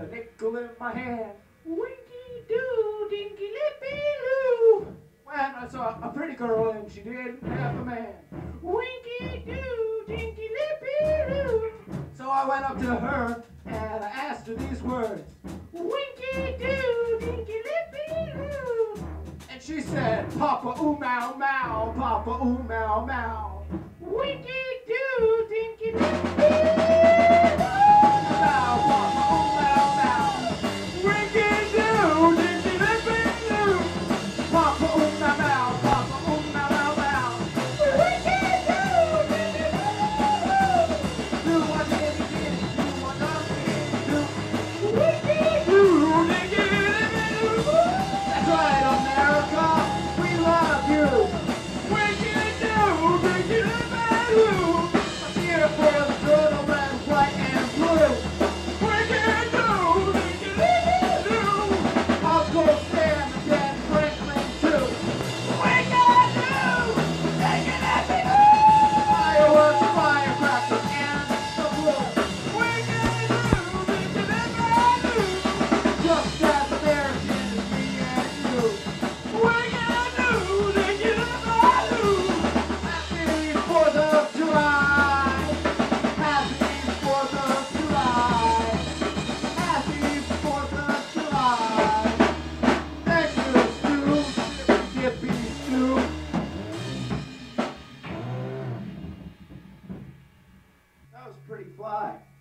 a nickel in my hand. Winky-doo, dinky-lippy-loo. When I saw a pretty girl and she didn't have a man. Winky-doo, dinky-lippy-loo. So I went up to her and I asked her these words. Winky-doo, dinky-lippy-loo. And she said, Papa ooh mow mow, Papa ooh mow mow. Winky-doo, dinky-lippy-loo. That was pretty fly.